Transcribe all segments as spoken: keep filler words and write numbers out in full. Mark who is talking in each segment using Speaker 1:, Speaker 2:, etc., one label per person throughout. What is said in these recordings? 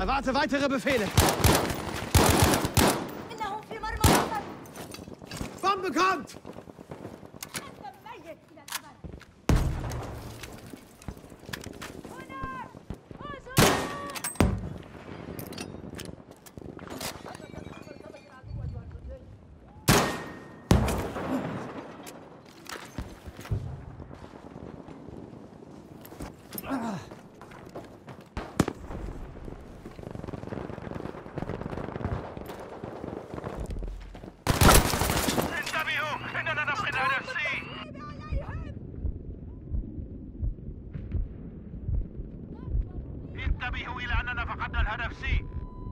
Speaker 1: Erwarte weitere Befehle.
Speaker 2: إنهم في مرمى الخطر.
Speaker 1: Bombe kommt!
Speaker 2: أنت ميت إلى الأبد. هناك!
Speaker 3: انتبهوا إلى أننا فقدنا الهدف سي.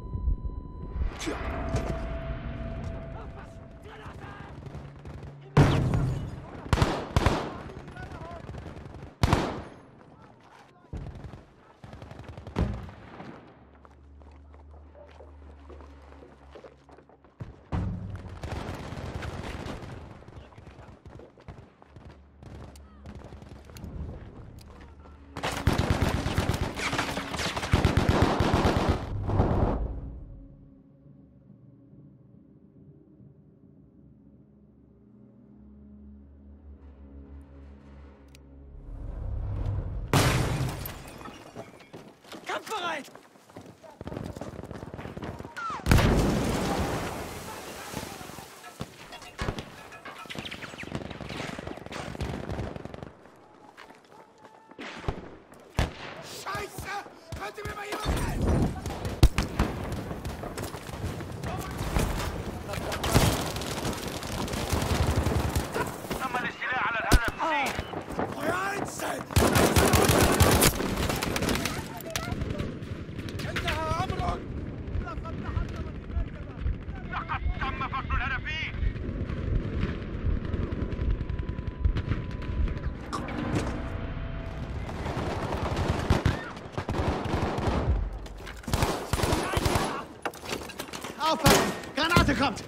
Speaker 1: Kampfbereit!
Speaker 4: Scheiße! Könnt ihr mir mal jemand helfen?
Speaker 3: تم الاستيلاء على الهدف سي.
Speaker 4: Feuer einstellen! انتهى أمرك!
Speaker 3: لقد تم فصل الهدف.
Speaker 1: Aufpassen! Granate kommt!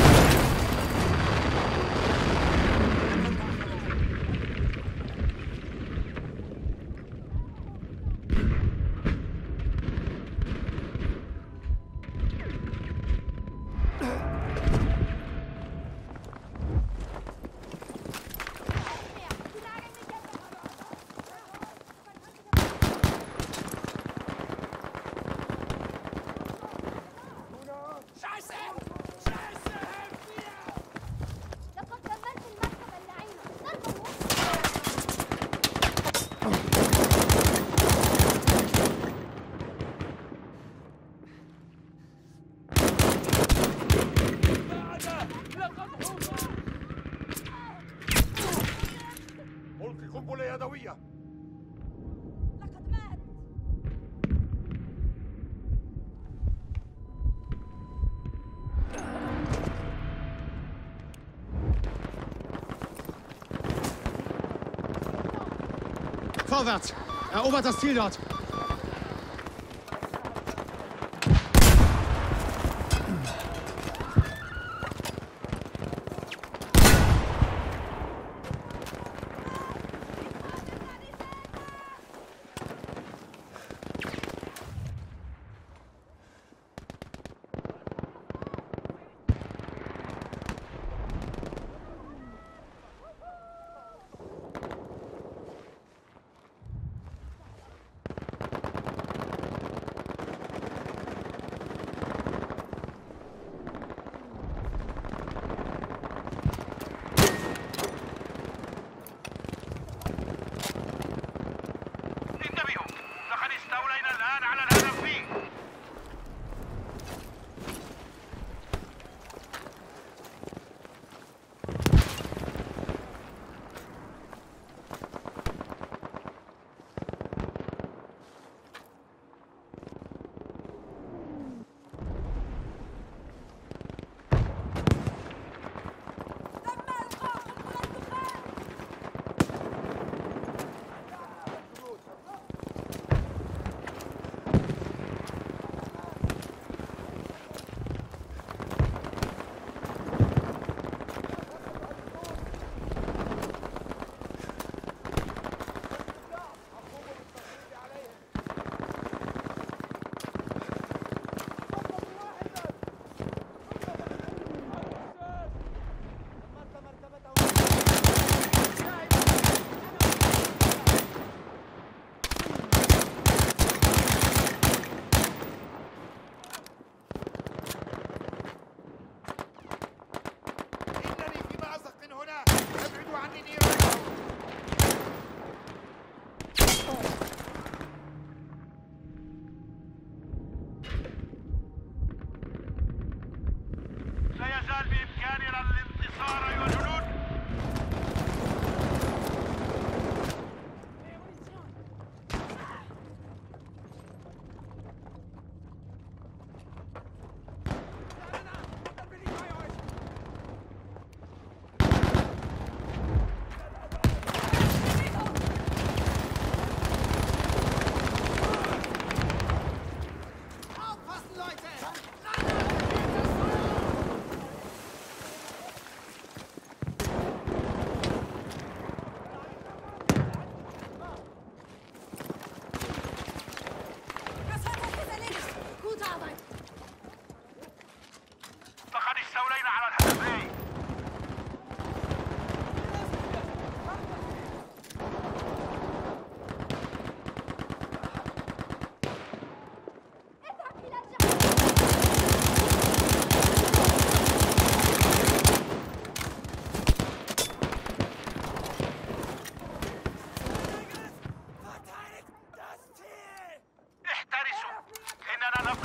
Speaker 4: Scheiße! Scheiße! Helft mir!
Speaker 2: لقد دمرت المركب اللعين. ضربه.
Speaker 4: ألقي قنبلة يدوية!
Speaker 2: لقد مات.
Speaker 1: Vorwärts! Erobert das Ziel dort!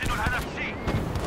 Speaker 3: نفقد الهدف سي.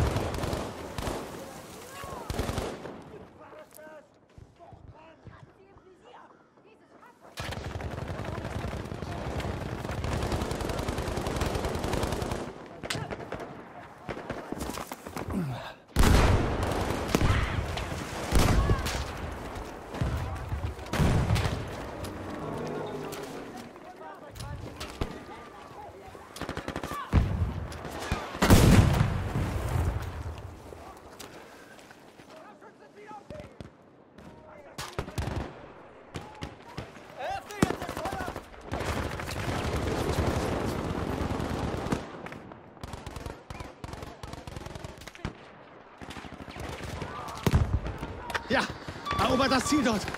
Speaker 1: Ja, erobert das Ziel dort.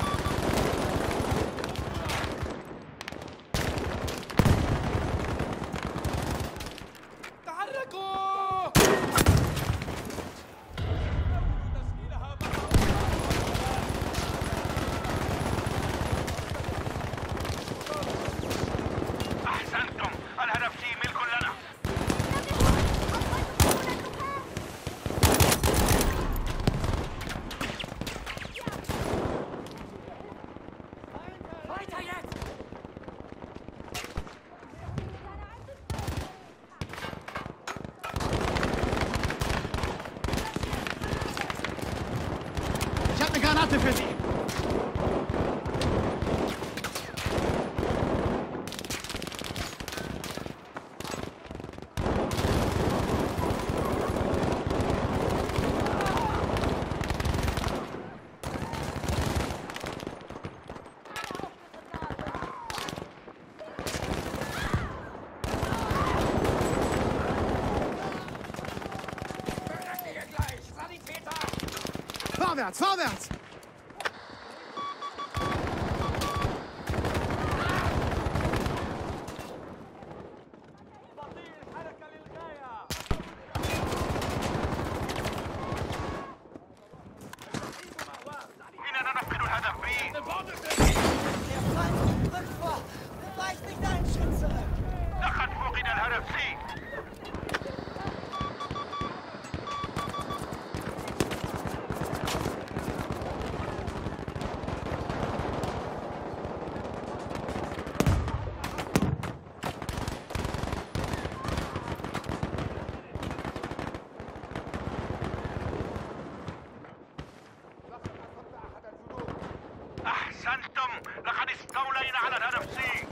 Speaker 3: أحسنتم، الهدف سي ملك لنا.
Speaker 1: Ich habe eine Granate für Sie. Vorwärts, vorwärts!
Speaker 3: إننا نفقد الهدف بي.
Speaker 5: Der Feind rückt vor! Weicht nicht einen Schritt zurück!
Speaker 3: لقد فقد الهدف سي. أحسنتم، لقد استولينا على الهدف سي.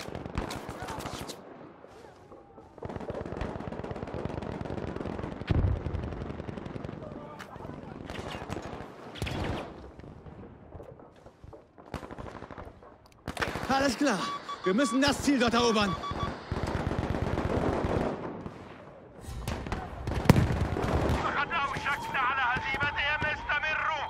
Speaker 1: Alles klar. Wir müssen das Ziel dort erobern.
Speaker 3: لقد أوشكنا على هزيمتهم. استمروا.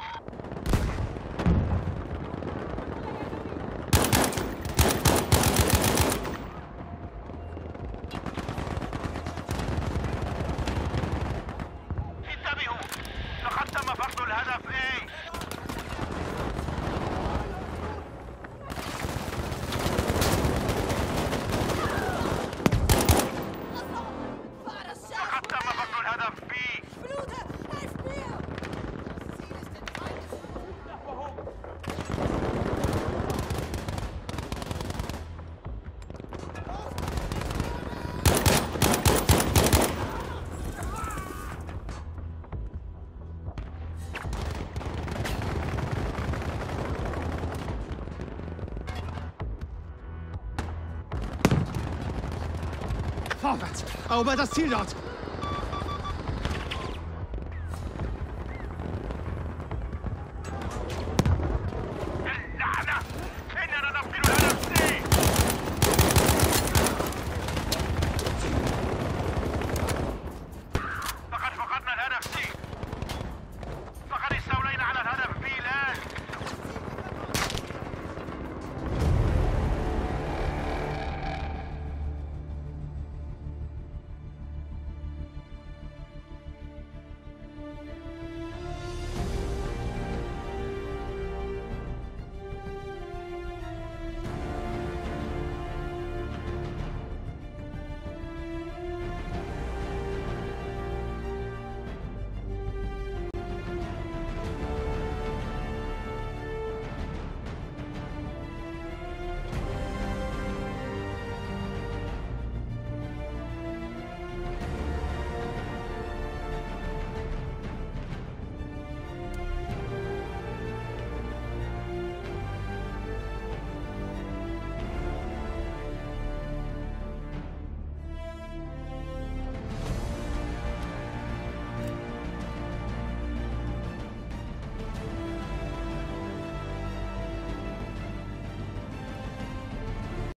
Speaker 3: انتبهوا، لقد تم فقد الهدف اي.
Speaker 2: Fahr das Schiff!
Speaker 3: لقد تم فقد الهدف بي.
Speaker 2: Blute, helf mir! Ziel ist den Feind.
Speaker 1: Vorwärts! Erobert das Ziel dort!